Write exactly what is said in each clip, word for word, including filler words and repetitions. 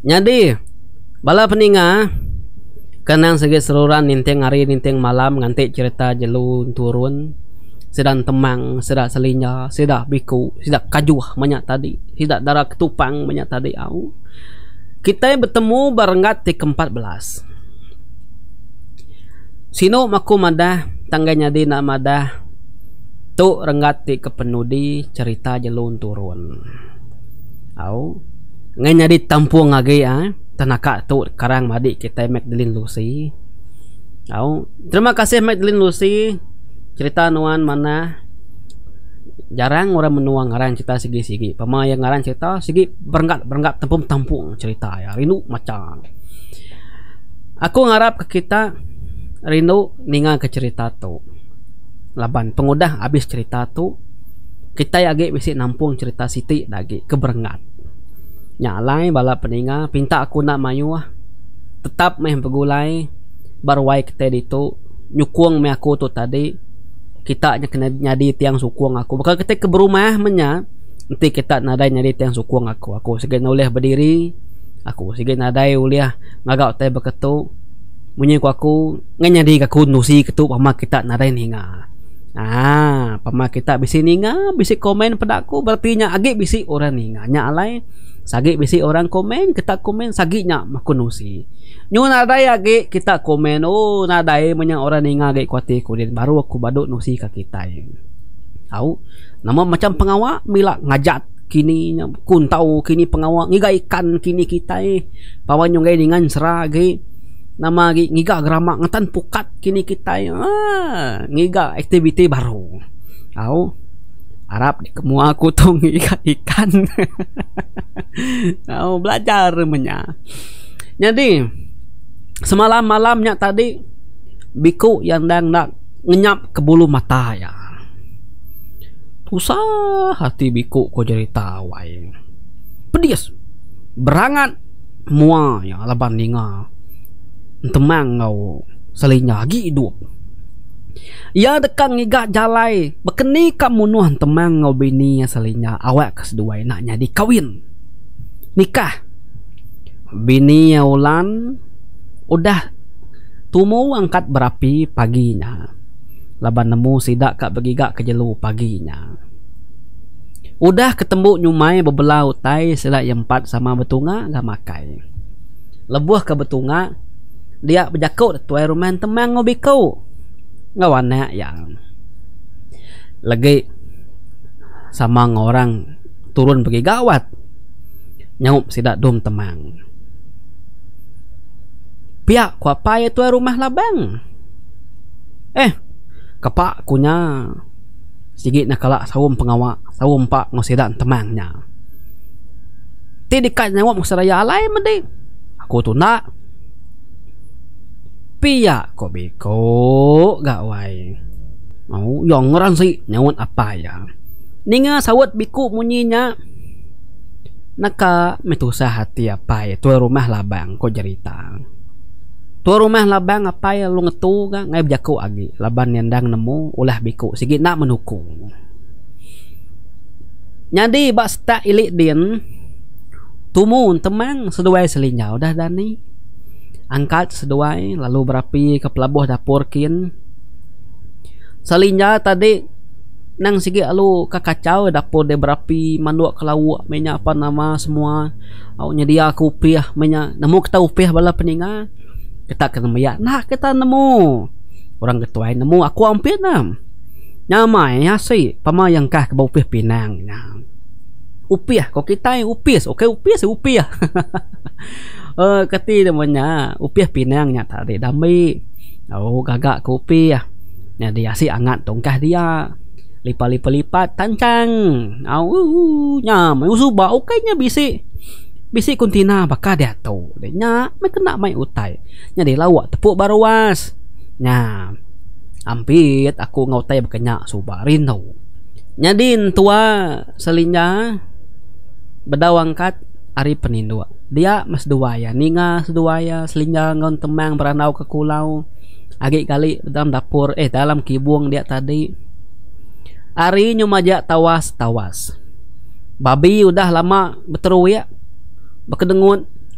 Jadi bala peninga kenang segi seluruhan ninteng hari ninteng malam nganti cerita jelun turun sedang temang sedak selinya sedak biku sedak kajuh banyak tadi sedak darah ketupang banyak tadi au kita bertemu barengat di ke empat belas sino maku madah tangganya di nak madah tu renggat di kepenudi cerita jelun turun au nganya di tampung lagi ah tanaka tu karang madi kita Magdalene Lucy au terima kasih Magdalene Lucy cerita nuan mana jarang orang menuang ngaran cerita sigi-sigi pama yang ngaran cerita sigi berenggat berenggat tampung-tampung cerita ya rindu macam aku ngarap ke kita rindu ninga ke cerita tu laban pengudah habis cerita tu kita lagi bisi nampung cerita Siti lagi ke berengat nyalai bala peninga pinta aku nak mayu ah tetap meh begulai barwai kita itu nyukung me aku tu tadi kita kena nyadi tiang sukung aku bakal kita ke berumah menya nanti kita nadai nyadi tiang sukung aku aku sige noleh berdiri aku sige nadai uliah ngagau teh beketu munyi ku aku nganyadi aku nusi ketu pama kita nadai ninga ah pama kita bisi ninga bisi komen pada aku berarti nya age bisi orang ninga nya alai sagi bisi orang komen kita komen saginya makunusi nyu nadai age kita komen oh nadai menyang orang ninga age kuati kudin baru aku baduk nusi ka kita au nama macam pengawak mila ngajat kini kun tahu kini pengawak ngiga ikan kini kita eh pawan nyong gai dengan sera age nama age ngiga grama ngatan pukat kini kita ah ngiga aktiviti baru au Arab di kemua aku tung ikan ikan oh, belajar menya jadi semalam malamnya tadi biku yang dang nak ngenyap ke bulu mata ya susah hati biku ko cerita wai pedis berangat mua ya laban ninga temang ngau selinya lagi hidup ya dekang ngigak jalai bekeni kamu nuhan temang ngau bini asalinya awak kesedua naknya dikawin nikah bini ulan udah tumu angkat berapi paginya laban nemu sidak kak begigak kejelu paginya udah ketemu nyumai bebelau tai sidak yang empat sama betunga gak makai lebuh ke betunga dia berjakut tuai rumah temang ngau bikau ngawan yang lagi sama orang turun pergi gawat nyaup sidak dom temang pihak ku apa itu rumah labang eh kepak kunya sigit nak kalak sawum pengawak sawum pak ngosidak temangnya ti dikat nyaup seraya alai mending aku tu nak pia kok beko gak wai mau yang orang sih nyawat apa ya ninga sawat biku munyinya naka metusa hati apa ya tua rumah labang kok cerita tua rumah labang apa ya lu ngetu ga ngai jaku agi laban yandang nemu ulah biku sigi nak menukung nyadi bak stak ilik din tumun temang seduai selinya udah dani angkat seduai lalu berapi ke pelabuh dapur kin salinya tadi nang sigi alu kakacau dapur de berapi manduk ke lawak menya apa nama semua au nyedia aku upiah menya nemu kita upiah bala peninga kita kena meyak nah kita nemu orang ketuai nemu aku ampir nam nyamai hasi pama yang kah ke upiah pinang nah upiah kok kita upis oke upis upiah eh keti namanya upiah pinangnya tadi dami oh gagak ke upiah nya dia si angat tongkah dia lipat-lipat tancang au nya mai usuba okenya bisi bisi kuntina baka dia tu nya mai kena mai utai nya dia lawak tepuk baruas nya ampit aku ngautai bekenya subarin tau nya din tua selinya bedawangkat ari penindua dia mas duaya ninga seduaya selinya ngon temang beranau ke kulau agi kali dalam dapur eh dalam kibung dia tadi ari nyumaja tawas tawas babi udah lama beteru ya bekedengut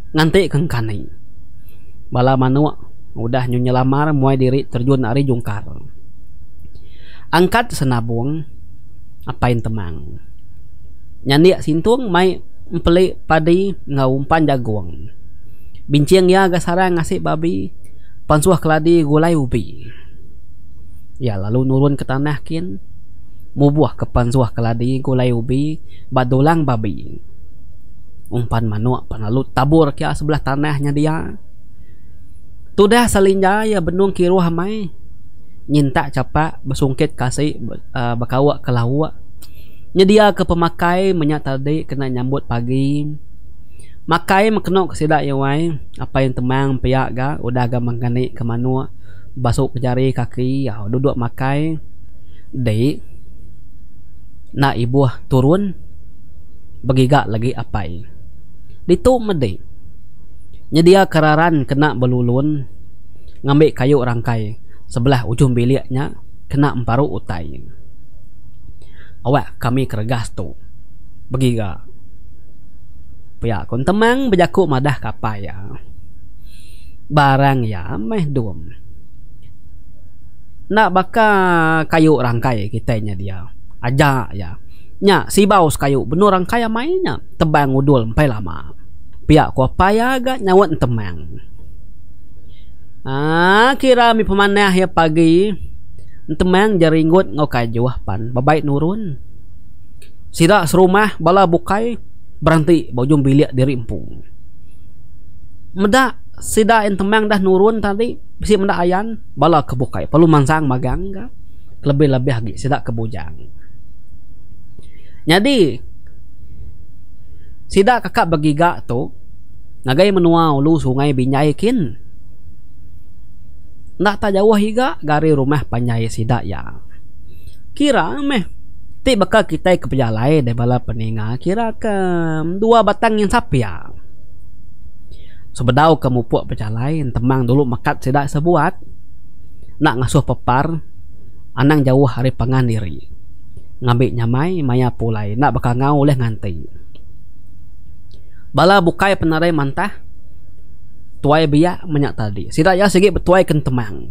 nganti keng kani bala manuk udah nyu nyelamar muai diri terjun ari jungkar angkat senabung apain temang nyandi sintung mai empeli padi ngaumpan jagung bincang ya gasara ngasih babi pansuah keladi gulai ubi ya lalu nurun ke tanah kin mubuah ke pansuah keladi gulai ubi badulang babi umpan manuk panalu tabur kia sebelah tanahnya dia tudah salinja ya benung kiru hamai nyinta capak besungkit kasih uh, bakawa ke lawa nyedia ke pemakai menyak tadi kena nyambut pagi makai makenok sidak ya wai apa yang temang piak ga udah ga mangkani ke manuk basuk pejari kaki ya duduk makai dek nak ibu turun begigak lagi apai ditu mede nyedia keraran kena belulun ngambil kayu rangkai sebelah ujung biliknya kena emparu utai awak kami keregas tu begiga pihak kon temang bejaku madah kapaya barang ya meh dum nak baka kayu rangkai kitanya dia aja ya nya si baus kayu benur rangkai mainnya tebang udul sampai lama pihak ko paya agak nyawat temang ah kira mi pemanah ya pagi temang jaringgut ngokai juah pan babaik nurun sidak serumah bala bukai berhenti bojong bilik diri empung medak sidak en temang dah nurun tadi bisi mendak ayan bala kebukai perlu mansang magang ga lebih-lebih lagi sidak kebujang jadi sidak kakak begiga tu nagai menua ulu sungai Binyai kin nak tak jauh higa gari rumah Panyai sidak ya kira meh ti bakal kita ke pejalai dari bala peninga kira ke dua batang yang sapi ya sebedau ke mupuk pejalai temang dulu makat sidak sebuat nak ngasuh pepar anang jauh hari pangan diri ngambil nyamai maya pulai nak bakal ngau oleh nganti bala bukai penarai mantah tuai biak menyak tadi sidak ya segi betuai ken temang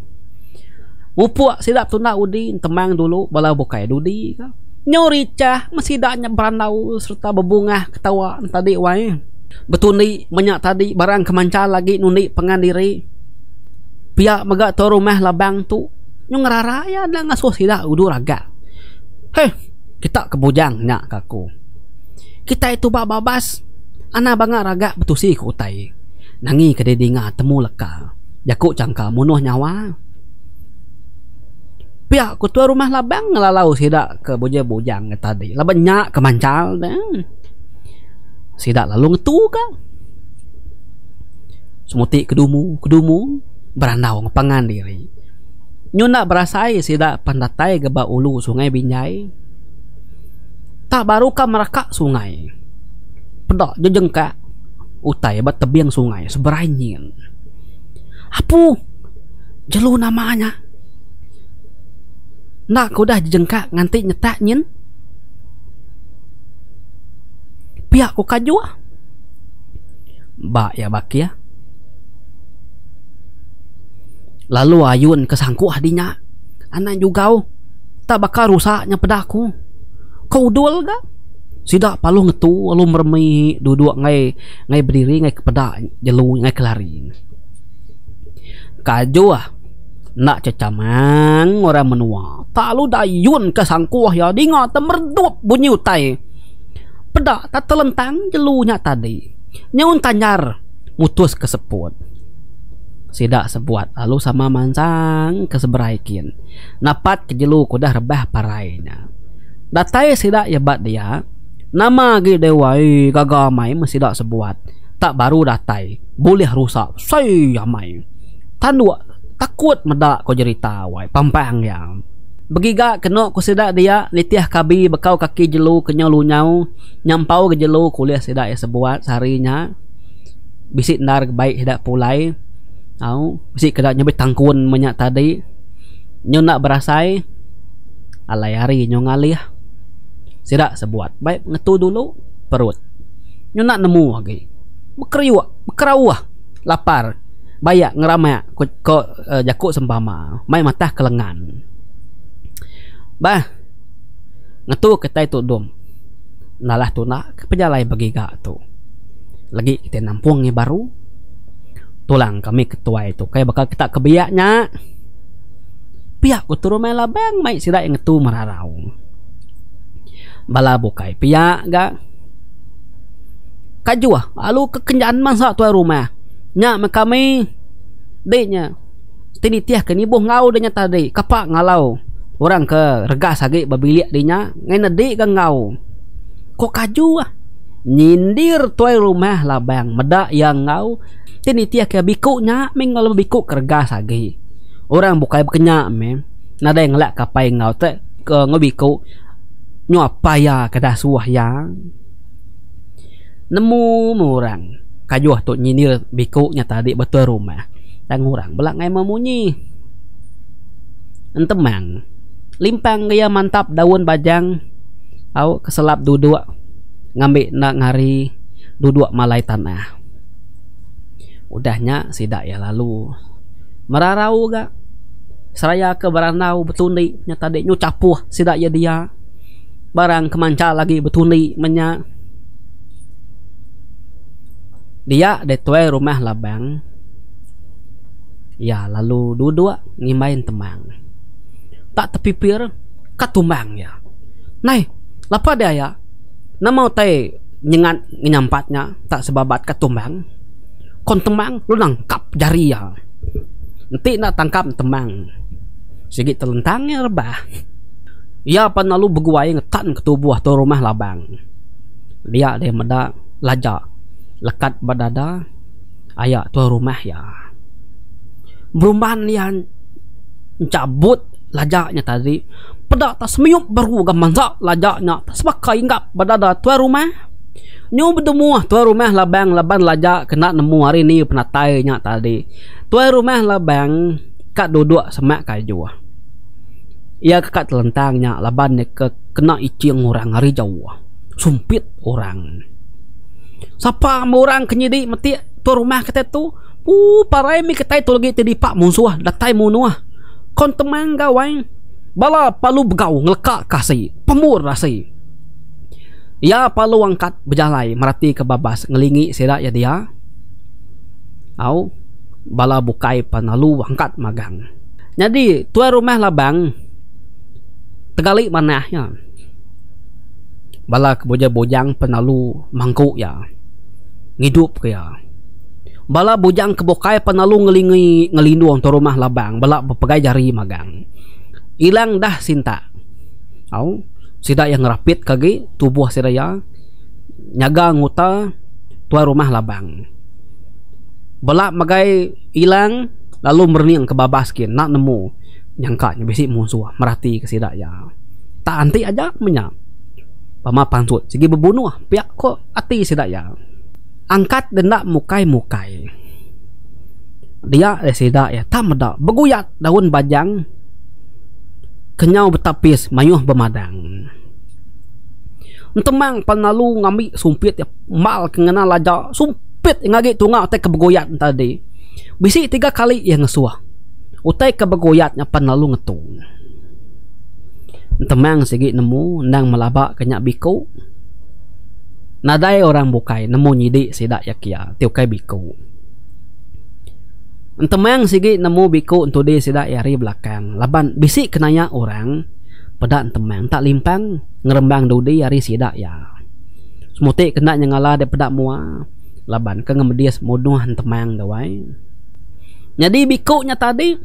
upuk sidak tuna udi temang dulu bala bukai dudi nyori cah mesidaknya berandau serta bebungah ketawa tadi wai betuni menyak tadi barang kemancal lagi nundi pengan diri pihak megak to rumah labang tu nyung rara ya dah ngasuh sidak udu raga heh kita kebujang nyak kaku kita itu babas ana banga raga betusi ku utai nangi kededinga temu leka jaku cangka munuh nyawa pihak ketua rumah labang ngelalau sidak ke bujang tadi labanyak kemancal dah sidak lalu ngetu ka semuti kedumu kedumu berandau ngepangan diri nyuna berasai sidak pandatai geba ulu sungai Binyai tak baru ka merakak sungai pedak jejengka utai bat tebiang sungai seberanyin apu jelu namanya nak kau dah jengkak nganti nyetak nyin pihak ku kajua bak ya bak ya lalu ayun kesangku hadinya anak juga tak bakal rusaknya pedaku kau duel ga sidak palu ngetu lalu mermi duduk ngai ngai berdiri ngai kepedak jelu ngai kelari kajua nak cecamang orang menua tak lu dayun kesangku ya dinga temerdup bunyi utai pedak tak telentang jelunya tadi nyaun tanyar mutus keseput sidak sebuat lalu sama mansang keseberaikin napat ke jelu kudah rebah parainya datai sidak ya bat dia nama ge dewai gagamai mesidak sebuat tak baru datai boleh rusak saya mai tanduk takut medak ko cerita wai pampang yang begiga kena ku sidak dia nitiah kabi bekau kaki jelu kenyau lunyau nyampau ke jelu kuliah sidak ya sebuat seharinya bisik ndar baik sidak pulai au bisik kedak nyebit tangkun menyak tadi nyo nak berasai alai hari nyo ngalih sidak sebuat baik ngetu dulu perut nyo nak nemu lagi Bekeriwa, bekerawah, lapar. Bayak ngeramaya ko, ko uh, jakuk sempama. Mai matah kelengan. Bah. Ngetu kita itu dom. Nalah tu nak kepejalai bagi gak tu. Lagi kita nampungnya baru. Tulang kami ketua itu. Kayak bakal kita kebiaknya. Piak ku turun main labang. Mai sidak yang ngetu merarau. Bala bukai piak gak. Kajua. Lalu kekenjaan mangsa tuan rumah. Nya kami deknya tini tiah ke nibuh ngau denya tadi kapak ngalau orang ke regas lagi babiliak dinya ngai nedik ke ngau kok kaju ah nyindir tuai rumah labang medak yang ngau tini tiah ke biku nya mengal biku ke regas lagi orang bukai bekenya me nada yang ngelak kapai ngau te ke ngobiku nyuapa ya kedah suah yang nemu orang kajuh tu nyindir bikunya tadi betul rumah dan orang belak ngai memunyi entemang limpang gaya mantap daun bajang au keselap duduk ngambil nak ngari duduk malai tanah udahnya sidak ya lalu merarau gak seraya ke baranau betuni nya tadi nyu capuh sidak ya dia barang kemanca lagi betuni menya dia de tuai rumah labang ya lalu duduk ngimain temang tak tepipir katumbang ya nai lapa dia ya namau tai nyengat nyampatnya tak sebabat katumbang kon temang lu nangkap jari ya nanti nak tangkap temang sigit telentangnya rebah ya panalu beguai ngetan ke tubuh tu rumah labang dia dia meda lajak lekat badada ayak tuan rumah ya berumpahan yang cabut lajaknya tadi pedak tak semiyup baru gamansak lajaknya tak sebakai inggap badada tuan rumah nyu bertemu tuan rumah labang laban lajak kena nemu hari ni penatainya tadi tuan rumah labang kat duduk semak kaju ia kat telentangnya laban ke kena icing orang hari jauh sumpit orang siapa orang kenyidik mati tu rumah kata tu pu parai mi ketai tu lagi tadi pak musuh datai munuah kon temang gawai bala palu begau ngelekak kasih pemur rasi ya palu angkat berjalai merati ke babas ngelingi sedak ya dia au bala bukai panalu angkat magang jadi tuan rumah labang tegali manahnya bala kebojang-bojang penalu mangkuk ya ngidup ke ya bala bujang kebokai penalu ngelingi ngelinduang tu rumah labang bala berpegai jari magang hilang dah sinta au sidak yang rapid kagi tubuh siraya nyaga nguta tuan rumah labang bala magai hilang lalu merniang ke babaskin nak nemu nyangkanya besi musuh merati ke sidak ya tak anti aja menya pama pansut segi berbunuh pihak kok ati sidak ya angkat dendak mukai-mukai dia sidak ya tak medak beguyat daun bajang kenyau betapis mayuh bemadang entemang panalu ngambil sumpit ya mal kengena lajak sumpit ngagi tungau te kebegoyat tadi bisi tiga kali yang ngesuah utai kebegoyatnya panalu ngetung entemang segi nemu nang melabak kenyak biku nadai orang bukai nemu nyidik sidak yakia tiukai biku entemang sigi nemu biku untuk dia sidak yari belakang laban bisi kenanya orang pada entemang tak limpang ngerembang dudi yari sidak ya semutik kena nyengala de pedak mua laban ke ngemedias moduh entemang gawai jadi bikunya tadi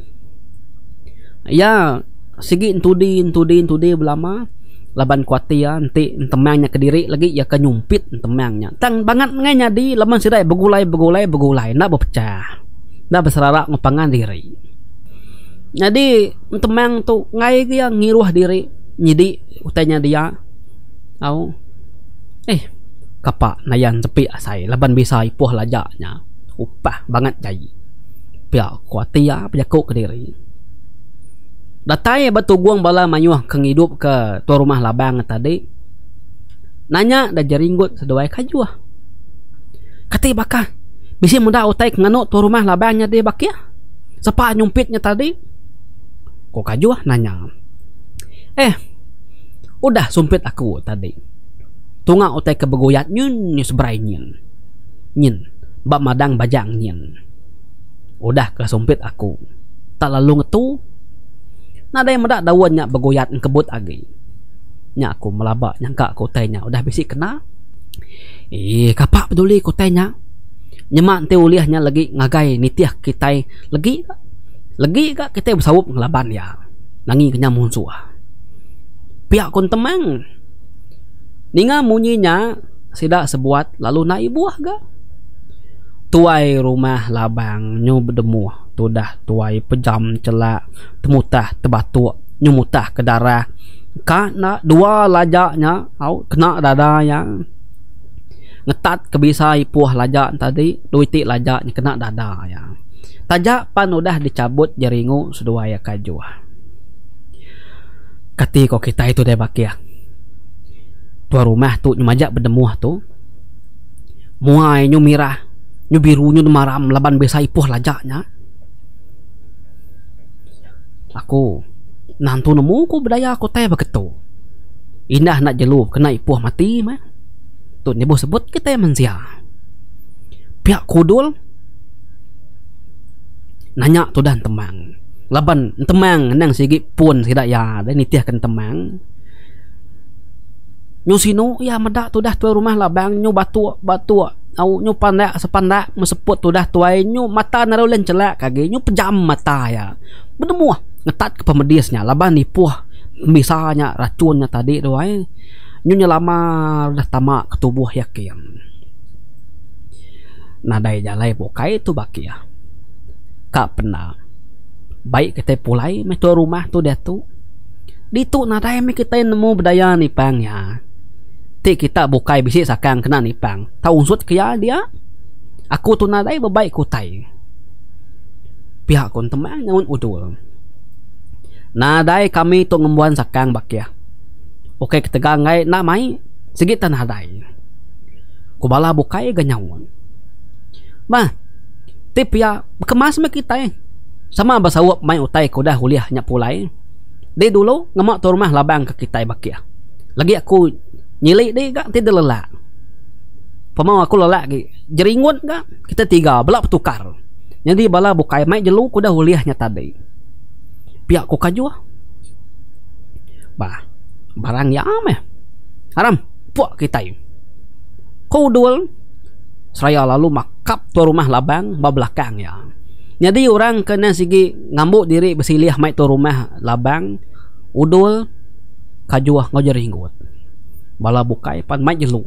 ya sigi entudi entudi entudi belama laban kuatia nanti entemangnya kediri lagi ya kenyumpit entemangnya tang banget nganya di laman sirai begulai begulai begulai nak berpecah nak berserarak ngepangan diri jadi entemang tu ngai dia ngiruah diri nyidi utanya dia au eh kapak nayan sepi asai laban bisa ipuh lajaknya upah banget jai pihak kuatia pejakuk kediri datai batu guang bala mayuh kengidup ke tuan rumah labang tadi nanya dah jaringgut sedoai kajuah Kati baka bisi muda utai nganu tu rumah labangnya dia bakia. Sepa nyumpitnya tadi. Kok kajua nanya. Eh, udah sumpit aku tadi. Tunga utai kebegoyat nyun nyu seberai nyin. Nyin, bak madang bajang nyin. Udah kesumpit aku. Tak lalu ngetu. Nada yang medak dawannya begoyat kebut agi. Nya aku melabak nyangka aku tanya udah bisik kena. Eh, kapak peduli aku tanya. Nyemak te uliahnya lagi ngagai nitiah kita lagi lagi kak kita bersawup ngelaban ya. Nangi kenya musuh. Pihak kon temang. Ninga munyinya sidak sebuat lalu naik buah ga. Tuai rumah labang nyu berdemuh. Tudah tuai pejam celak temutah tebatuk nyumutah ke darah. Karena dua lajaknya au kena dadanya. Ngetat kebisa ipuh lajak tadi duitik lajaknya kena dada ya. Tajak pan udah dicabut jaringu sedua ya kaju. Kati kok kita itu deh bakia. Tua rumah tu nyumajak berdemuh tu. Muai nyu mirah, nyu biru nyu maram laban besa ipuh lajaknya. Aku nantu nemu ku berdaya aku teh begitu. Indah nak jelu kena ipuh mati mah. Tu nyebut sebut kita mensia. Pihak kudul nanya tu dan temang. Laban temang nang sigi pun sidak ya dan nitiahkan temang. Nyu sino ya medak tu dah tua rumah labang nyu batu batu au nyu pandak sepandak meseput tu dah tuai nyu mata narulen celak kage nyu pejam mata ya. Berdemuah ngetat ke pemedisnya laban nipuh misalnya racunnya tadi doai nyu nyelama dah tamak ke tubuh yakin. Nadai jalai bokai tu baki ya. Kak pernah baik kita pulai metu rumah tu dia tu di tu nadai me kita nemu berdaya nipang ya. Ti kita bukai bisi sakang kena nipang tahu unsut kaya dia aku tu nadai bebaik kutai pihak kon temang nyaun udul nadai kami tu ngembuan sakang bakya. Oke ketegang ngai namai sigit nadai kubala bukai ganyawan bah tip ya kemas me kita eh sama basawap mai utai kudah kuliah nya pulai de dulu ngemak tu rumah labang ke kita bakya. Lagi aku nyilik deh kak tidak lelak. Pemau aku lelak ki jeringun kak kita tiga belak bertukar. Jadi bala bukai mai jelu kudah kuliahnya tadi. Pihak ku kaju bah barang ya ameh haram puak kita kau dul seraya lalu makap tu rumah labang ba belakang ya. Jadi orang kena sigi ngambuk diri bersiliah mai tu rumah labang udul kajuah ngojeringgut bala bukai pan mai jelu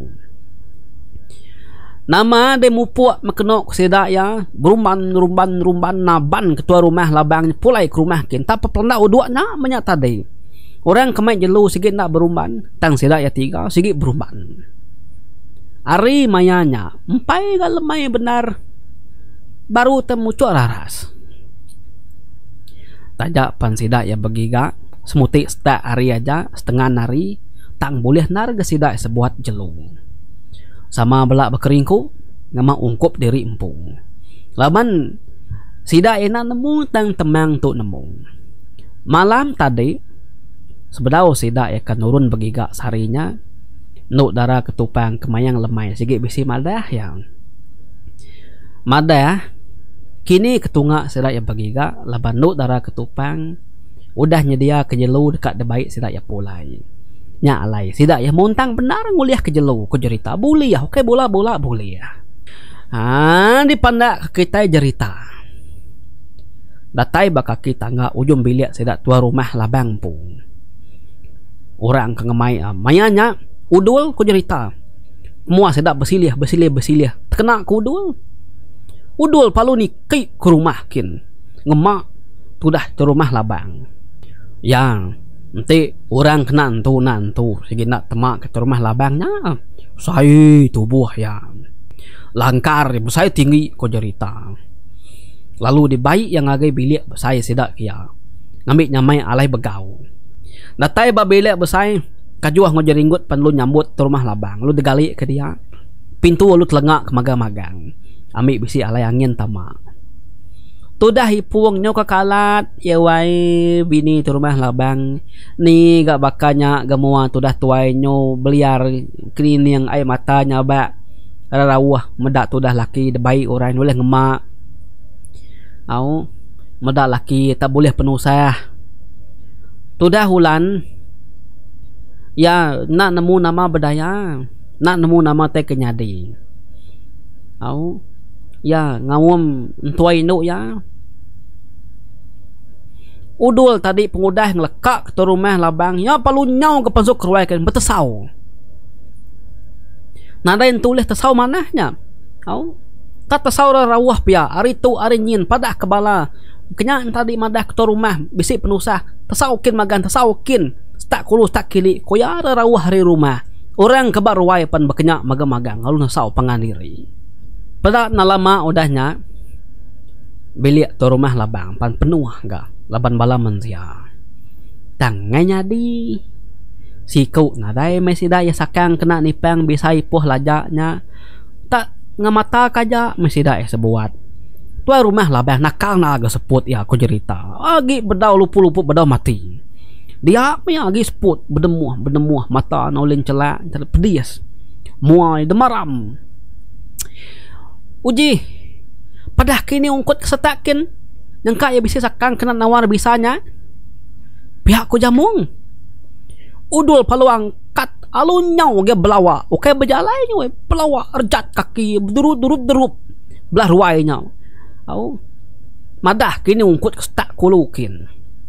nama de mupuak mekenok sedak ya berumban rumban rumban naban ketua rumah labang pulai ke rumah kin tapi pernah uduaknya banyak tadi orang kemai jelu sigit nak berumban tang sedak ya tiga sigit berumban ari mayanya empai gal lemai benar baru temu cuak laras tajak pan sedak ya begiga semutik setak hari aja setengah nari tang boleh nar ke sidak sebuat jelung sama belak bekeringku ngama ungkup diri empung laban sidak enak nemu tang temang tu nemu malam tadi sebedau sidak akan nurun begiga sarinya nuk darah ketupang kemayang lemai sigit bisi madah yang madah kini ketunga sidak yang begiga laban nuk darah ketupang udah nyedia kejelu dekat debaik sidak ya pulai nya alai sidak ya montang benar nguliah kejelu ku cerita boleh ya oke bola bola boleh ya ah dipandak kita cerita datai baka kita nggak ujung bilik sidak tua rumah labang pun orang kengemai ah, mayanya udul ku cerita mua sidak bersilih bersilih bersilih kena ku udul udul palu ni ki ke rumah kin ngemak tudah ke rumah labang yang nanti orang kena nantu nantu segi nak temak ke rumah labangnya saya tubuh ya langkar saya tinggi ko cerita lalu di bayi yang agak bilik saya sidak kia ngambil nyamai alai begau datai ba bilik besai kajuah ngojeringgut pan lu nyambut ke rumah labang lu digali ke dia pintu lu telengak ke magang-magang. Ambil bisi alai angin tamak. Tudah hipuang nyo kakalat ya wai bini tu rumah labang ni gak bakanya gamua tudah tuai nyo beliar kini yang air matanya bak rawah medak tudah laki baik orang boleh ngemak au medak laki tak boleh penusah tudah hulan ya nak nemu nama bedaya nak nemu nama teh kenyadi au ya ngawam tuai no ya udul tadi pengudah ngelekak ke rumah labang ya palu nyau ke pasuk keruai kan betesau nada yang tulis tesau manahnya au tak tesau rawah pia hari tu hari nyin padah kebala kenya tadi madah ke rumah bisik penusah tesaukin magan tesaukin tak kulus tak kili koya rawah hari rumah orang kebar ruai pan bekenya magang-magang lalu nasau pangandiri pada nalama udahnya bilik tu rumah labang pan penuh enggak laban balaman sia tanganya di siku nadai mesida ya sakang kena nipang bisa ipuh lajaknya tak ngamata kaja mesida ya sebuat tua rumah labang nakal naga seput ya aku cerita agi bedau lupu-lupu bedau mati dia punya agi seput bedemuah bedemuah mata nolin celak pedis muai demaram uji padah kini ungkut kesetakin yang kaya bisa sakang kena nawar bisanya pihak ku jamung udul peluang kat alunyau ge belawa oke bejalai we belawa erjat kaki durut-durut derup belah ruainya au madah kini ungkut kestak kulukin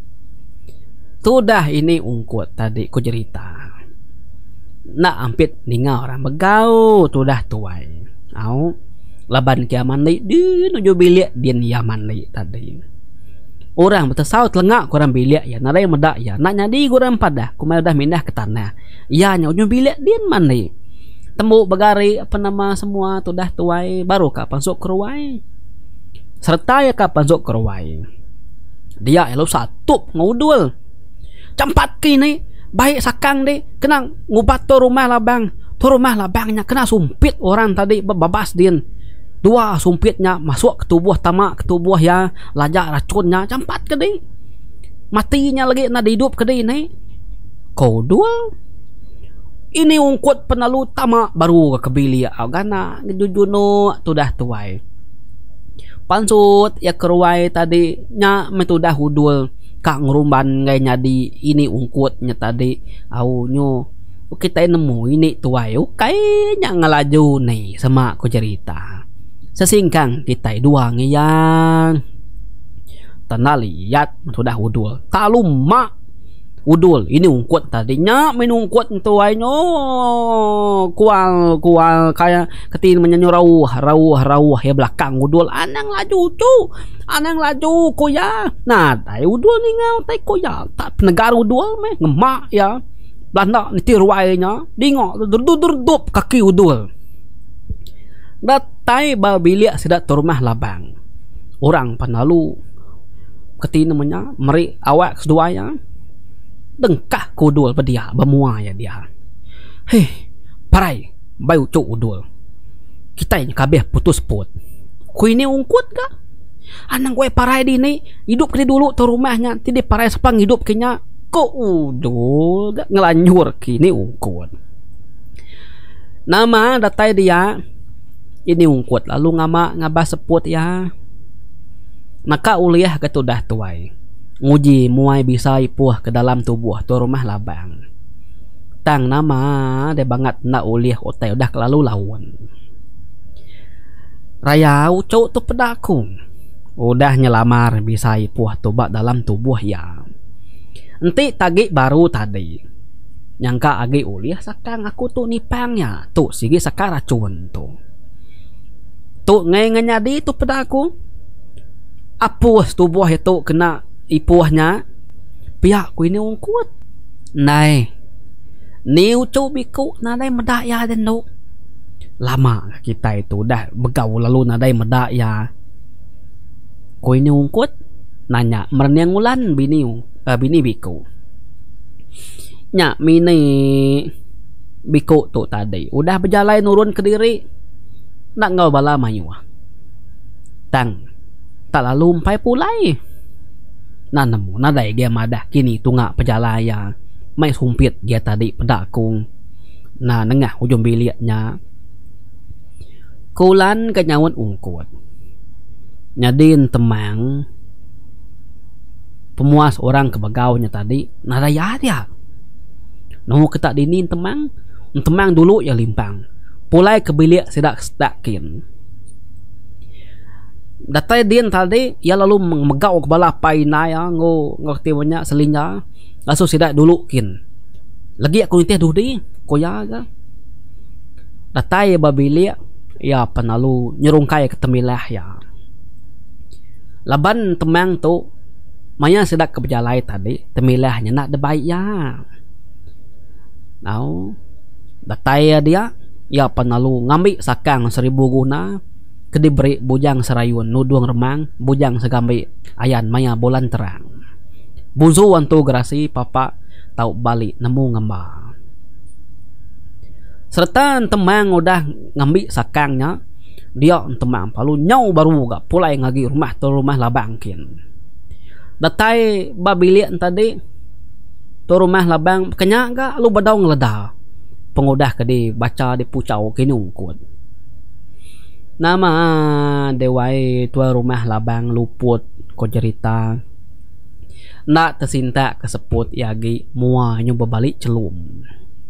sudah ini ungkut tadi ku cerita nak ampit ninga orang begau sudah tuai au laban kiaman ni di nuju bilik din yaman ni tadi orang betesau telengak kurang bilik ya narai medak ya nak nyadi kurang padah kumai udah mindah ke tanah ya nuju bilik din man ni temu begari apa nama semua tu dah tuai baru kapan sok keruai serta ya kapan sok keruai dia elu satu ngudul campat kini baik sakang deh kenang ngubat tu rumah labang tu rumah labangnya kena sumpit orang tadi babas din dua sumpitnya masuk ke tubuh tamak ke tubuh ya lajak racunnya campat ke deh matinya lagi nak hidup ke deh nih kau dua ini ungkut penalu tamak baru ke kebili agana ngejujuno tudah tuai pansut ya keruai tadi nya metudah hudul kak ngerumban ngai nyadi ini ungkutnya tadi au nyo kita nemu ini tuai kayaknya ngelaju nih sama aku cerita sesingkang kita dua ngiyang tanah liat sudah udul taluma udul ini ungkut tadinya menungkut tuai nyo kual kual kayak ketin menyanyi rawuh rawuh rawuh ya belakang udul anang laju cu anang laju kuya nah tai udul ni ngau tai kuya tak penegar udul meh ngemak ya belanda niti ruainya dingok durdurdup kaki udul datai babilia sedak tu rumah labang orang panalu ketin namanya meri awak keduanya dengkah kudul pedia bemua ya dia heh parai bayu cuk udul kita ini kabeh putus put ku ini ungkut ga anang gue parai di ni hidup ke dulu tu rumahnya tidak parai sepang hidup kenya ko udul gak ngelanjur kini ungkut nama datai dia ini ungkut lalu ngama ngabah seput ya maka uliah ketudah tuai nguji muai bisa ipuh ke dalam tubuh tu rumah labang tang nama de banget nak uliah otai udah kelalu lawan raya ucau tu pedakung udah nyelamar bisa ipuh tubak dalam tubuh ya enti tagi baru tadi nyangka agi uliah sakang aku tu nipangnya tu sigi sakar racun tu tu ngai nganyadi tu pedaku apus tubuh itu kena ipuhnya pihak ku ini ungkut nai niu biku nadai medak ya den do lama kita itu dah begau lalu nadai medak ya ku ini ungkut nanya merniang ulan bini uh, bini biku nya mini biku tu tadi udah berjalan nurun ke diri nak ngau bala mayu tang tak lalu umpai pulai na nemu na dai dia madah kini tunga pejalaya mai sumpit dia tadi pedakung na nengah ujung biliatnya kulan kenyawon ungkut nyadin temang pemuas orang kebagaunya tadi na daya dia no ketak dinin temang temang dulu ya limpang pulai ke bilik sedak setakin datai din tadi ia lalu megau ke bala painaya ngo ngerti banyak selinya langsung sedak dulu kin lagi aku nitih dudi koya ga datai babilia ya penalu nyerungkai ke temilah ya laban temang tu maya sedak ke berjalai tadi temilahnya nak debaik ya now datai dia ya penalu ngambil sakang seribu guna kediberi bujang serayun nuduang remang bujang segambi ayan maya bulan terang buzu wantu gerasi papa tau balik nemu ngamba serta temang udah ngambil sakangnya dia temang palu nyau baru gak pulai ngagi rumah tu rumah labangkin datai babilik tadi tu rumah labang kenyak gak lu badau ngeleda pengudah ke di baca di pucau kini ungkut nama dewai tua rumah labang luput ko cerita nak tersinta keseput yagi mua nyoba balik celum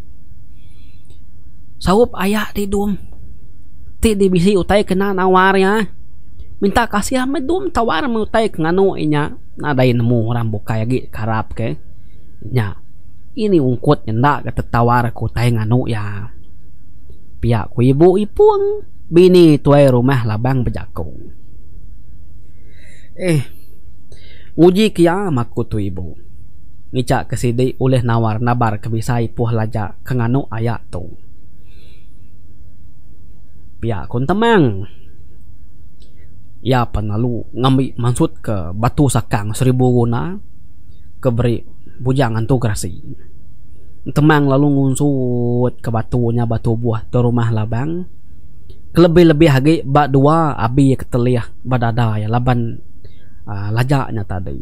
saup ayak di dum ti di bisi utai kena nawarnya minta kasih ame dum tawar me utai nganu inya nadai nemu orang buka yagi karap ke nya ini ungkut ndak kata tawar ku utai nganu ya pihak ku ibu ipung bini tuai rumah labang bejakung eh uji kia maku tu ibu ngicak kesidi oleh nawar nabar kebisai puh laja kenganu ayak tu pihak kun temang ya penalu ngambil maksud ke batu sakang seribu guna keberi bujangan tu grasi temang lalu ngunsut ke batunya batu buah tu rumah labang lebih-lebih lagi bak dua abi keteliah badada ya laban uh, lajaknya tadi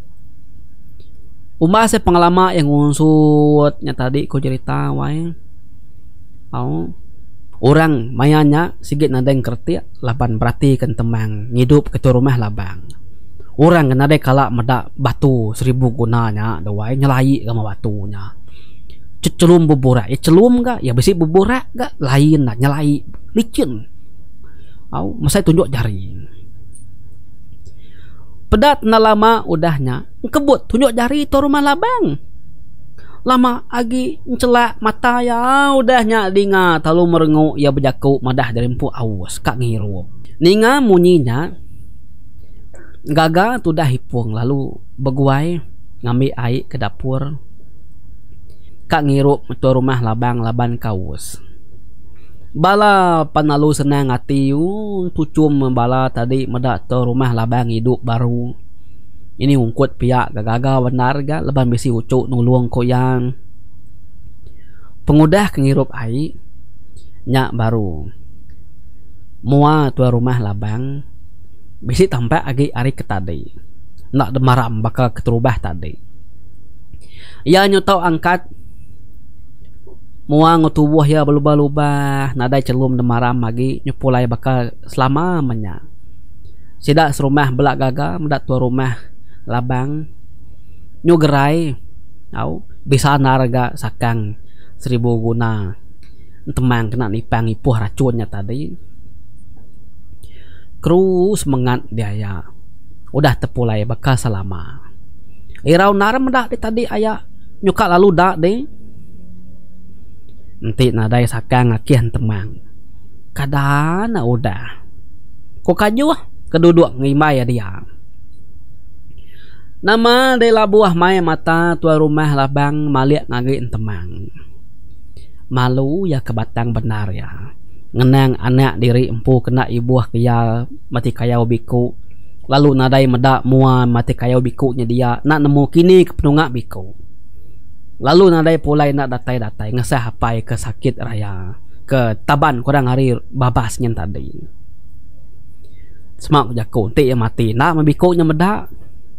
umah saya pengalaman yang ngunsutnya tadi ku cerita wae oh, orang mayanya sigit nadeng kerti laban berarti kan temang ngidup ke rumah labang orang kena dek kalak medak batu seribu gunanya doai nyelai sama batunya celum buburak ya celum gak ya besi buburak gak lain lah nyelai licin au masa tunjuk jari pedat na lama udahnya kebut tunjuk jari tu rumah labang lama agi celak mata ya udahnya dinga talu merengu ya bejaku madah dari empu awas kak ngiru ninga munyinya gaga tu dah hipung lalu beguai ngambil air ke dapur kak ngirup tu rumah labang laban kaus bala panalu senang hati tucum bala tadi medak tu rumah labang hidup baru ini ungkut pihak gaga benar ga leban besi ucuk nuluang koyang pengudah kengirup air nyak baru mua tu rumah labang besi tampak agi ari ketadi nak demaram bakal keterubah tadi ya nyutau angkat muang tubuh ya berubah-ubah nadai celum demaram lagi nyupulai bakal selamanya sidak serumah belak gaga mendak tua rumah labang nyugerai au bisa narga sakang seribu guna temang kena nipang ipuh racunnya tadi krus mengat dia ya udah tepulai bakal selama irau naram mendak di tadi ayak nyuka lalu dak deh nanti nadai sakang akian temang kadana udah kok kaju keduduk ngimai ya dia nama de labuah mai mata tua rumah labang maliak ngagi temang malu ya kebatang benar ya ngenang anak diri empu kena ibuah kaya mati kaya biku lalu nadai medak mua mati kaya bikunya dia nak nemu kini kepenungak biku lalu nadai pulai nak datai-datai ngesah hapai ke sakit raya ke taban kurang hari babasnya tadi. Semak jako ti yang mati nak mabikonya medak.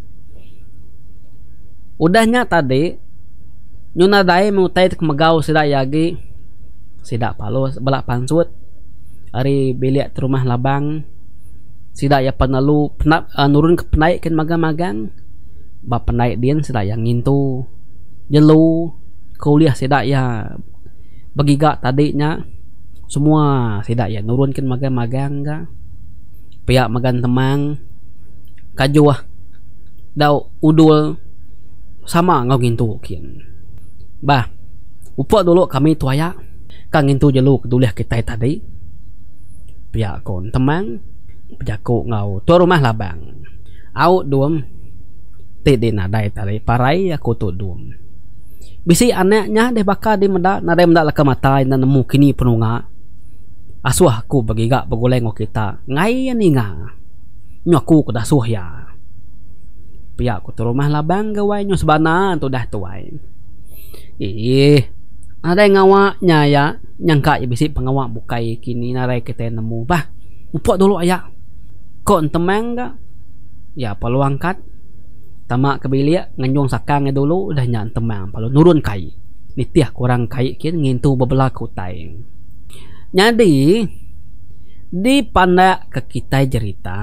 Udahnya tadi nyuna dai mutai ke megau sidak yagi sidak palo belak pansut hari bilik rumah labang sidak ya penalu penap uh, nurun ke penaik kan magang-magang bab penaik dia sidak yang ngintu jelu kuliah sidak ya begigak tadinya semua sidak ya nurun kan magang-magang ga pihak magan temang kajuah dau udul sama ngau ngintu kian bah upok dulu kami tuaya kang ngintu jelu keduliah kita tadi pihak kon temang pejaku ngau tu rumah labang au duam tidi nadai tadi parai aku tu duam bisi anaknya deh bakal di medak nadai medak laka mata dan nemu kini penunga asuh aku bagi gak begoleng kita ngai ni nga nyaku kuda suh ya pihak ku tu rumah labang gawai nyo sebana tu dah tuai ih ada ngawaknya ya nyangka ya bisi pengawak bukai kini narai kita nemu bah upok dulu ayak kok temang ga ya perlu angkat tamak kebilik nganjong sakangnya dulu udah nyan temang perlu nurun kai nitiah kurang kai kian ngintu bebelah kutai jadi di pandak ke kita cerita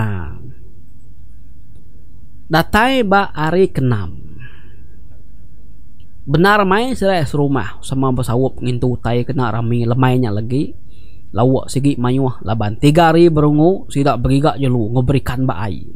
datai ba ari kenam benar mai serai serumah sama bersawup ngintu tai kena rami lemainya lagi lawak sigi mayuh laban tiga hari berungu sidak berigak jelu ngoberikan baai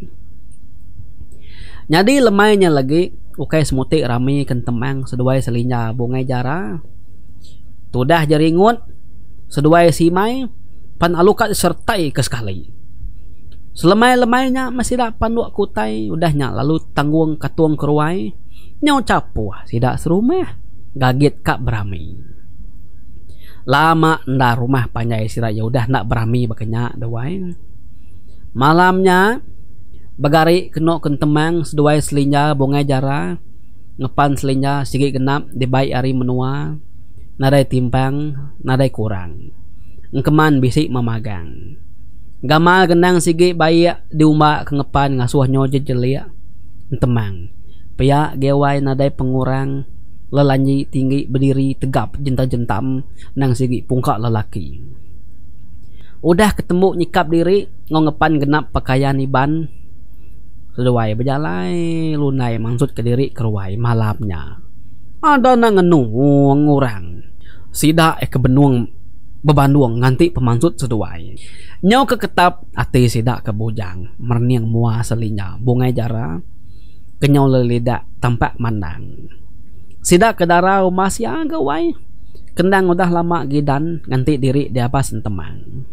jadi lemainya lagi ukai semutik rami kentemang seduai selinya bungai jara tudah jaringut seduai simai pan alukat sertai ke sekali selemai-lemainya masih dak panduk kutai udahnya lalu tanggung katuang keruai nyau capuh sidak serumah gagit kak berami lama nda rumah panjai sirak ya udah nak berami bakanya dewai malamnya bagari kenok kentemang seduai selinya bongai jara ngepan selinya sigi genap di baik hari menua nadai timpang nadai kurang ngkeman bisik memagang gamal genang sigi bayi di umak kengepan ngasuh nyoje jelia temang pihak gewai nadai pengurang lelanyi tinggi berdiri tegap jenta-jentam nang sigi pungkak lelaki udah ketemu nyikap diri ngongepan genap pakaian iban seduai berjalai lunai maksud ke diri keruai malamnya ada nang ngenu ngurang sidak eh kebenuang bebanduang nganti pemansut seduai nyau keketap ati sidak kebujang merniang mua selinya bungai jara kenyau lelidak tampak mandang sidak ke darah rumah siang gawai kendang udah lama gidan nganti diri di apas temang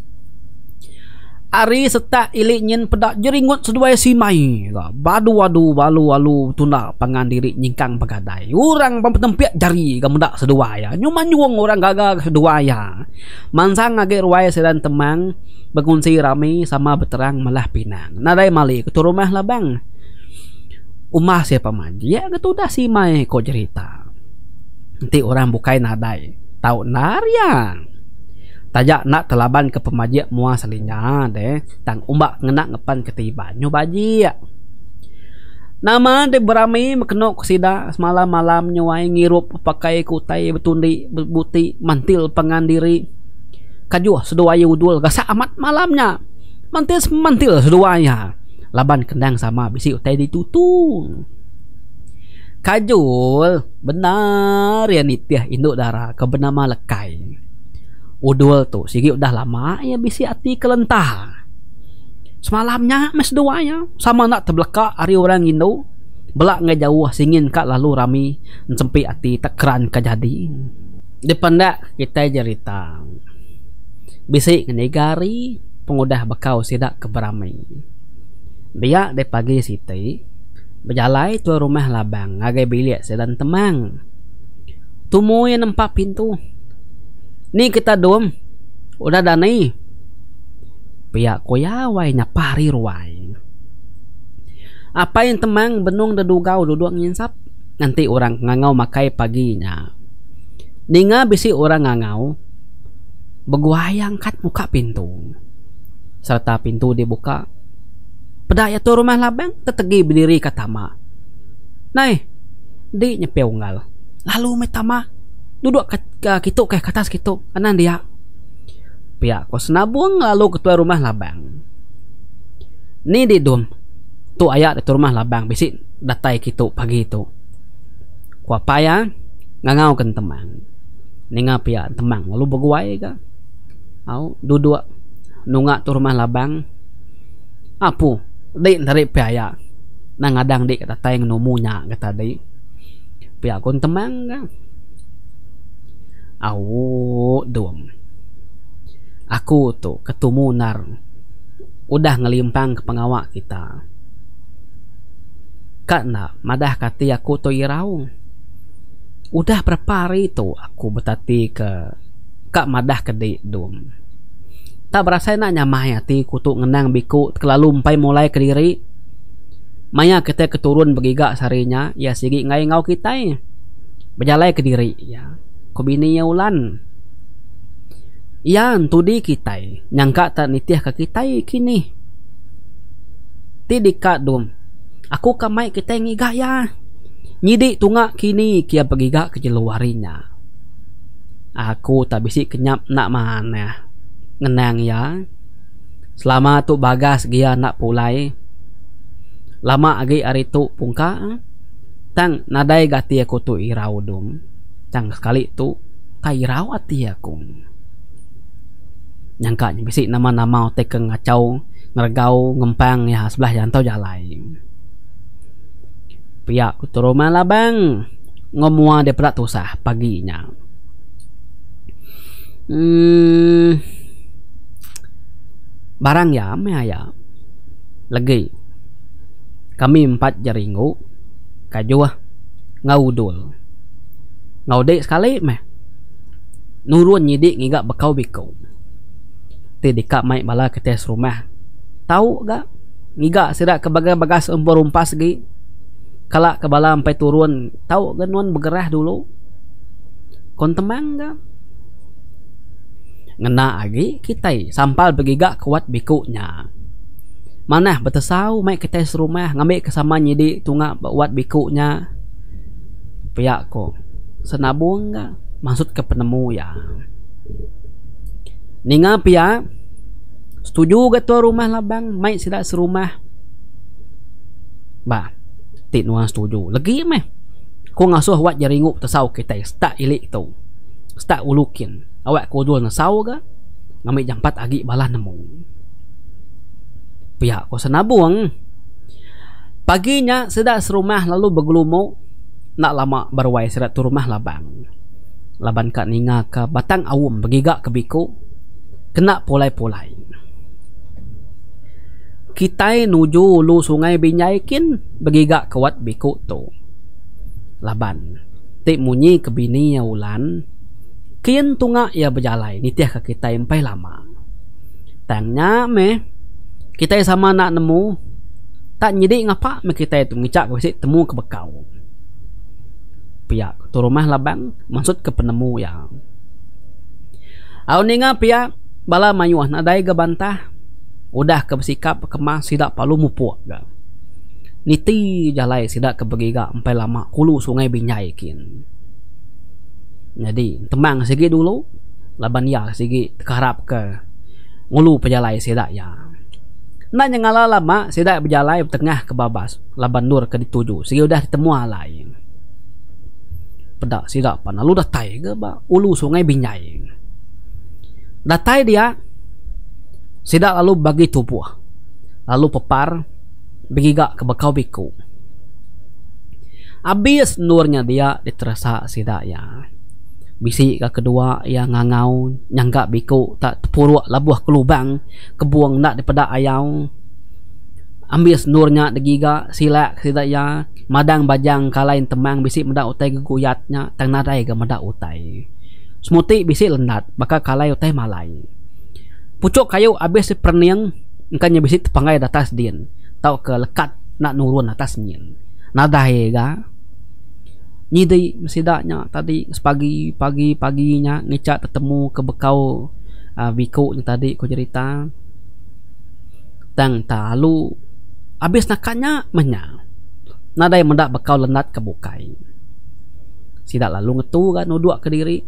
ari setak ilik nyen pedak jeringut seduai simai badu wadu balu walu tunda pangan diri nyingkang pagadai urang pempetempiak jari gamudak seduaya nyuman nyuang orang gagak seduaya mansang ngage ruai sedan temang berkunci rame sama beterang malah pinang nadai mali ketu rumah labang umah siapa manji ya ketu dah simai kok cerita nanti orang bukai nadai tahu nariang tajak nak telaban ke pemajik mua selinya deh tang umbak ngenak ngepan ketiba nyobaji ya nama de berami mekenok sida semalam malam nyuai ngirup pakai kutai betundi buti mantil pengandiri kajuh seduaya udul gasa amat malamnya mantil mantil seduaya laban kendang sama bisi utai ditutung kajul benar ya nitiah induk darah kebenama lekai udul tuh sigi udah lama ya bisi hati kelentah semalamnya mes doanya sama nak tebleka hari orang Indo belak nggak jauh singin kak lalu rami sempi hati tekeran kejadi depandak kita cerita bisi ngenegari pengudah bekau sidak keberami dia de pagi siti berjalai tu rumah labang ngagai bilik sedan temang tumu yang nempak pintu ni kita dom udah danai pihak koyawai nyapari ruai apa yang temang benung dedugau duduk nginsap nanti orang ngangau makai paginya ninga bisi orang ngangau Beguayang kat muka pintu. Serta pintu dibuka, pedaya tu rumah labang tetegi berdiri kata mak. Nai, di nyepeu ngal. Lalu metama duduk ke, ke kitu ke atas kitu. Anan dia. Pihak ko senabung lalu ketua rumah labang. Ni di dom. Tu ayat itu rumah labang bisik datai kitu pagi itu. Ku apa ya? Ngangau kan temang. Ninga pihak temang lalu beguai ka. Au duduk nunga tu rumah labang. Apu, di dari pihak nang ngadang di kata tayang nomunya kata di. Pihak kon temang ka. Au dom. Aku tu ketumunar udah ngelimpang ke pengawak kita. Karena madah kati aku tu irau. Udah berapa hari tu aku betati ke kak madah ke di dom. Tak berasa nak nyamai hati kutuk ngenang biku kelalu umpai mulai ke diri. Maya kita keturun begigak sarinya ya sigi ngai ngau kita berjalai ke diri ya. Ko bini ya ulan. Yan tudi kita nyangka tak nitiah ke kita kini. Ti dikat dom. Aku kamai kita ngiga ya. Nyidik tunga kini kia begigak ke jeluarinya. Aku tak bisik kenyap nak mana. Ngenang ya. Selama tu bagas gia nak pulai. Lama agi hari tu pungka. Tang nadai gati aku tu irau dom. Tang sekali tu kairau ati aku. Nyangka bisik nama-nama tekeng ngacau ngergau ngempang ya sebelah jantau jalai. Pihak kutu rumah labang ngomua daripada tusah paginya. Hmm, barang ya me ya lagi kami empat jaringu kajuah ngaudul ngaudek sekali meh nurun nyidik ngigak bekau bikau ti dikak mai bala ke tes rumah tahu gak ngigak sidak ke bagas-bagas umpur umpas gi kalak ke bala sampai turun tahu genuan bergerah dulu kon temang gak ngena lagi kita sampal begigak kuat bikunya manah betesau mai ke tes rumah ngambil kesama nyidik tunga buat bikunya pihak ko senabung gak maksud ke penemu ya ninga pihak setuju ketua rumah labang mai sidak serumah bah ti nuan setuju lagi meh ko ngasuh wat jaringu tesau kita stak ilik tu stak ulukin awak kodul nasau ga ngambil jampat agi balah nemu pihak ko senabung paginya sedak serumah lalu bergelumu nak lama berwai sedak tu rumah labang laban kat ninga ke batang awum begigak ke biku kena polai-polai kita nuju lu sungai Binyaikin begigak kewat biku tu laban tik munyi ke bini ya ulan kian tunga ya berjalai nitiah ke kita empai lama tangnya meh kita sama nak nemu tak nyidik ngapa me kita itu ngicak ke temu ke bekau pihak tu rumah labang maksud ke penemu yang au ninga pihak bala mayuah nadai ke bantah udah ke bersikap kemas sidak palu mupuk ga niti jalai sidak ke begiga empai lama hulu sungai Binyaikin jadi temang sigi dulu laban ya sigi karap ke ngulu pejalai sidak ya nak nyangala lama sidak berjalai tengah ke babas laban nur ke dituju sigi udah ditemu alai pedak sidak pan lalu datai ke ba ulu sungai Binyai datai dia sidak lalu bagi tubuh lalu pepar begigak ke bekau biku abis nurnya dia diterasa sidak ya bisi ke kedua yang ngangau nyangka biku tak tepuruk labuh ke lubang kebuang nak daripada ayau ambis nurnya degiga silak sidak ya madang bajang kalain temang bisi medak utai geguyatnya tang nadai ke medak utai semuti bisi lendat bakal kalai utai malai pucuk kayu abis perniang engkanya bisi tepangai atas din tau ke lekat nak nurun atas nyin nadai ga nyidai mesidaknya tadi sepagi pagi paginya ngecak ketemu ke bekau uh, biku ni tadi ko cerita tang talu abis nakanya menya nadai mendak bakal lenat kebukai sidak lalu ngetu kan nuduk ke diri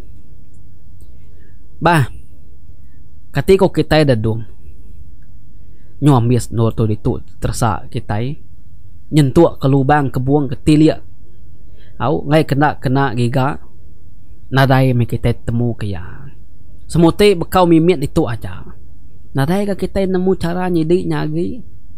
bah ketika kita dadung nyuambis nur tu ditu tersa kita nyentuak ke lubang kebuang ke tilia au ngai kena kena giga nadai me kita temu kaya semuti bekau mimit itu aja nadai ka kita nemu cara nyidik nyagi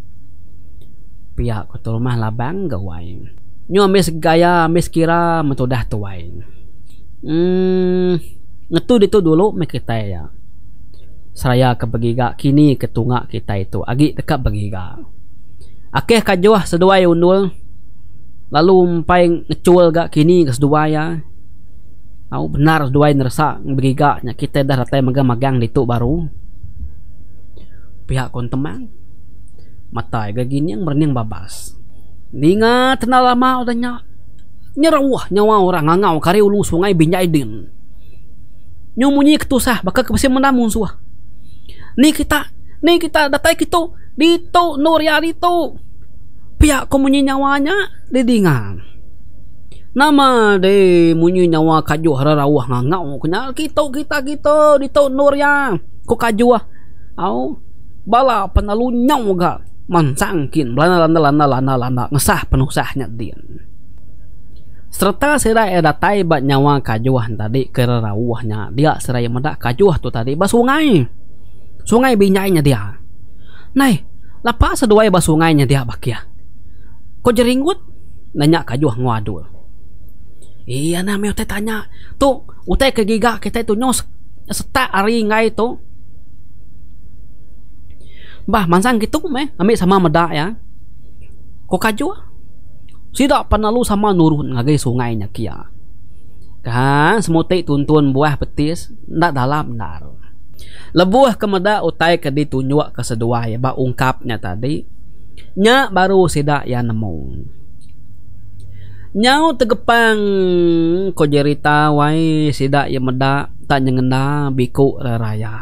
pihak ke rumah labang gawai nyuambis gaya mis kira mentudah tuai hmm ngetu ditu dulu me kita ya seraya ke begiga kini ketunga kita itu agi dekat begiga akeh kajuah seduai undul lalu umpai ngecul gak kini ke sedua ya au benar seduai nerasa begiga nya kita dah ratai magang-magang ditu baru pihak kon temang matai gak gini yang merning babas dinga tenal lama udahnya nyerawah nyawa orang ngangau kari ulu sungai binjai din nyomunyi ketusah bakal kebesi menamun suah ni kita ni kita datai kita dito Nuria dito pihak komunyi nyawanya didingan nama de munyi nyawa kaju hararawah ngangau kena kita kita kita dito Nuria ko kaju au bala penalu nyau ga mansangkin lana lana lana lana lana ngesah penuh sahnya din serta serai datai bat nyawa kajuah tadi kerarawahnya dia serai mendak kajuah tu tadi ba sungai sungai binyainya dia nai lapa seduai ba sungainya dia bakia ko jeringut nanya kajuah nguadul iya na me tanya tu utai ke giga kita itu nyos setak ari ngai tu bah mansang gitu me ambil sama medak ya ko kajuah sida panalu sama nurun ngagai sungainya kia kan semuti tuntun buah petis ndak dalam benar lebuah kemeda utai ke ditunjuk ke sedua ya ba ungkapnya tadi nya baru sida ya nemu nyau tegepang ko jerita wai sida ya meda tak nyengenda biku raya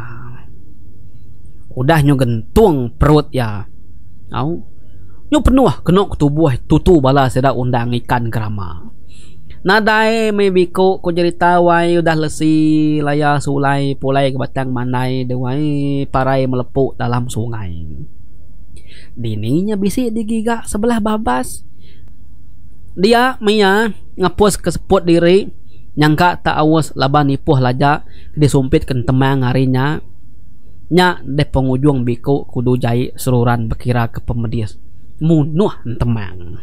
udah nyu gentung perut ya au nyu penuh kena tubuh tutu bala sida undang ikan kerama nadai me biku ko cerita wai udah lesi laya sulai pulai ke batang manai dewai parai melepuk dalam sungai dininya bisi digiga sebelah babas dia mia ngapus ke seput diri nyangka tak awas laban nipuh laja disumpit ke temang harinya nya de pengujung biku kudu jai seruran bekira ke pemedis munuh temang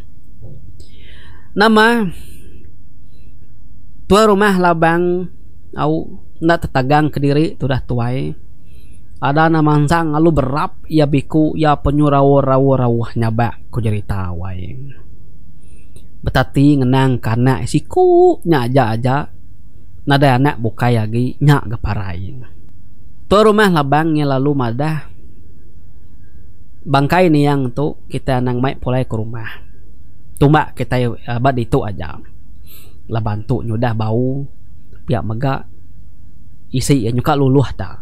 nama tua rumah labang au ndak tetagang ke diri tu dah tuai ada nama sang lalu berap ya biku ya penyurawo-rawo-rawo nyaba ku cerita wae betati ngenang karena siku nya aja aja nada anak bukai lagi nya geparai tua rumah labangnya lalu madah bangkai nih yang tu kita nang mai pulai ke rumah tumbak kita abad itu aja lah bantu nyudah bau pihak mega isi ya nyuka luluh dah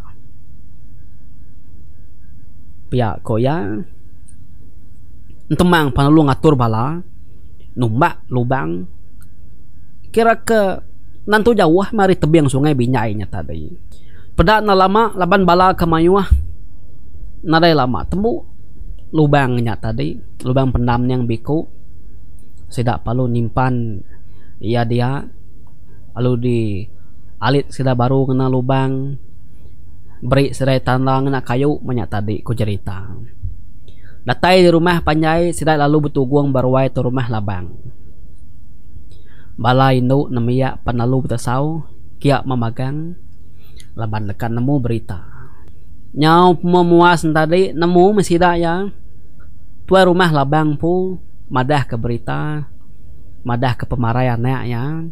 pihak koya entemang panalu ngatur bala numbak lubang kira ke nantu jauh mari tebing sungai binyainya tadi pedak na lama laban bala kemayuah nadai lama temu lubangnya tadi lubang pendam yang biku sidak palu nimpan iya dia lalu di alit sudah baru kena lubang beri serai tandang nak kayu banyak tadi ku cerita datai di rumah panjai sudah lalu betuguang barwai tu rumah labang bala indu namanya panalu betasau kiak memagang laban dekat nemu berita nyau memuas tadi nemu mesida ya tua rumah labang pu madah ke berita madah ke pemarayan ya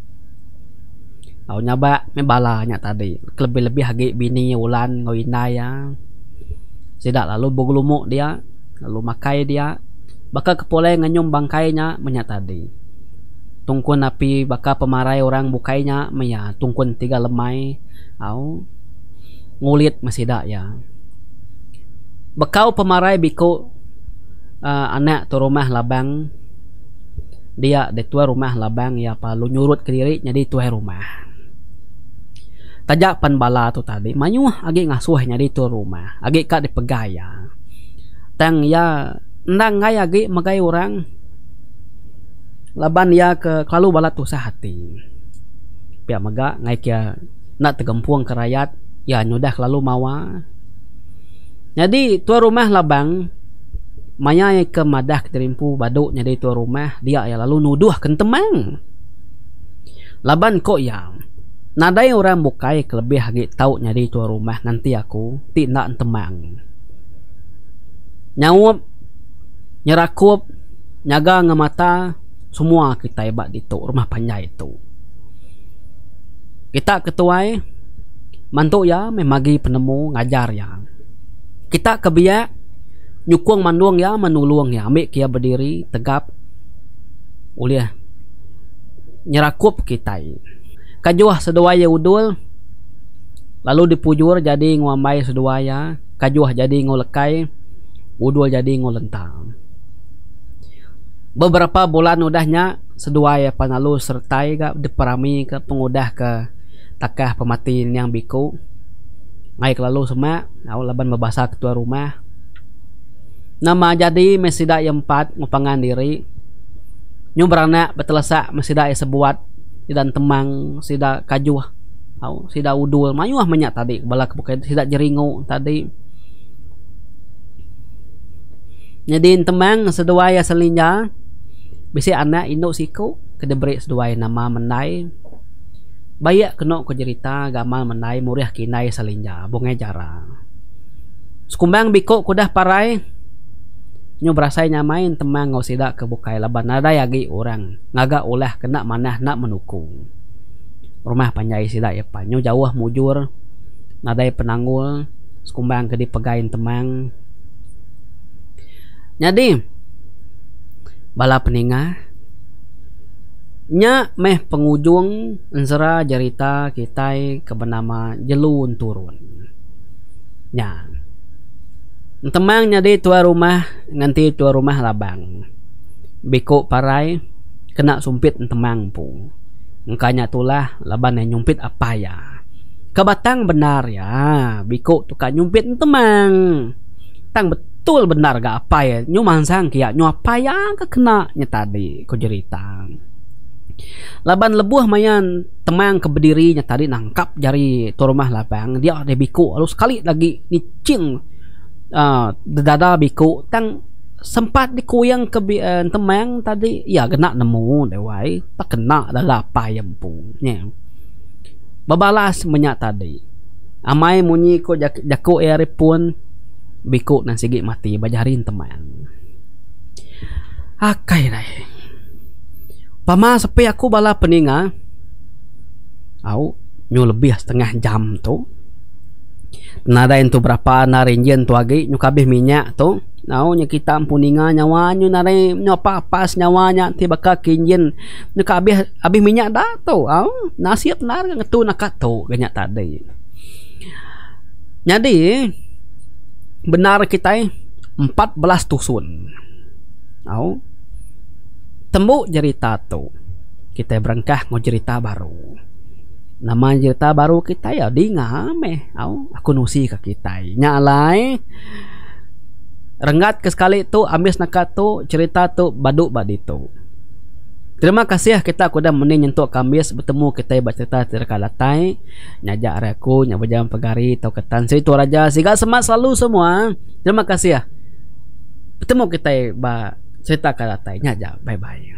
au nyaba me balanya tadi lebih-lebih hagi bini ulan ngoina ya sidak lalu bogulumuk dia lalu makai dia bakal kepoleh nganyum bangkainya menya tadi tungkun api bakal pemarai orang bukainya menya tungkun tiga lemai au ngulit masida ya. Bekau pemarai biku uh, anak tu rumah labang dia de tua rumah labang ya palu nyurut ke diri jadi tuai rumah. Tajak pan bala tu tadi manyuh agi ngasuh jadi tu rumah agi ka dipegaya. Tang ya ndang ngai agi magai orang laban ya ke kalau bala tu sahati. Pia maga ngai kia nak tegempuang ke rakyat ya nyudah lalu mawa. Jadi tua rumah labang maya ke madah keterimpu baduk jadi tua rumah dia ya lalu nuduh kentemang. Laban kok ya nadai orang bukai kelebih lagi tahu jadi tua rumah nanti aku tidak temang. Nyawap nyerakup nyaga ngemata semua kita hebat di tu rumah panjai itu. Kita ketuai mantuk ya memagi penemu ngajar ya. Kita kebiak nyukung manduang ya menulung ya ambil kia berdiri tegap uliah nyerakup kita. Kajuah seduaya udul lalu dipujur jadi nguambai seduaya kajuah jadi ngulekai udul jadi ngulentang. Beberapa bulan udahnya seduaya panalu sertai ke diperami ke pengudah ke takah pematin yang biku naik lalu semak awal laban membasa ketua rumah nama jadi mesida yang empat ngupangan diri nyubrana betelesak mesida yang sebuat dan temang sida kajuh au sida udul mayuah menyak tadi balak bukan sida jeringu tadi nyadin temang seduaya selinja bisi anak induk siku kedebrik seduaya nama menai bayak kena ko cerita gamal menai muriah kinai salinja bongai jara sekumbang biko kudah parai nyu berasai nyamain temang ngau sidak kebukai laban ada yagi orang ngaga ulah kena manah nak menukung rumah panjai sidak ya panyu jauh mujur nadai penanggul sekumbang ke dipegain temang nyadi bala peningah nya meh pengujung enzera jarita kitai kebenama jelun turun nya temang nyadi tua rumah nganti tua rumah labang biko parai kena sumpit temang pung engkanya tulah laban yang nyumpit apa ya kebatang benar ya biko tuka nyumpit temang tang betul benar gak apa ya nyumansang kia nyu apa ya kekena nya tadi ko cerita laban lebuh mayan temang ke berdirinya tadi nangkap jari tu rumah labang dia ada biku lalu sekali lagi nicing uh, dada biku tang sempat dikuyang ke uh, temang tadi ya kena nemu dewai tak kena adalah apa yang punya babalas menyak tadi amai munyi ko jak, jaku ere pun biku nan sigi mati bajarin temang akai rai pama sepi aku bala peninga au nyu lebih setengah jam tu nada itu berapa narinjen tu agi nyu kabeh minyak tu au nya kita ampuninga nyawa nyu nare nyu apa pas nyawanya tiba ka kinjen nyu kabeh abih minyak dah tu au nasib nar ngetu nakat tu ganyak tadi jadi benar kita empat belas tusun au tembuk cerita tu kita berangkah mau cerita baru nama cerita baru kita ya di ngame au aku nusi ke kita nyalai rengat ke sekali tu ambis nakat tu cerita tu baduk baditu terima kasih kita kuda mending nyentuk kambis bertemu kita bercerita terkalatai nyajak aku nyabajam pegari tau ketan situ raja siga semat selalu semua terima kasih ya bertemu kita ba cerita kalatai nyajak bye bye.